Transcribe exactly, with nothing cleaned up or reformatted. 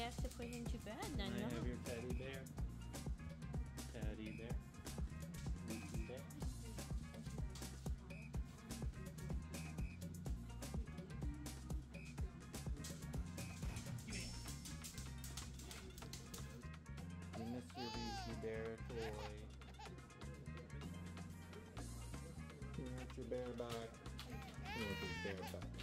have to put him to bed then, I no? have your teddy bear. Teddy bear. Sleeping bear. You miss your Weezy Bear toy. Here's your bear back. Here's your bear back.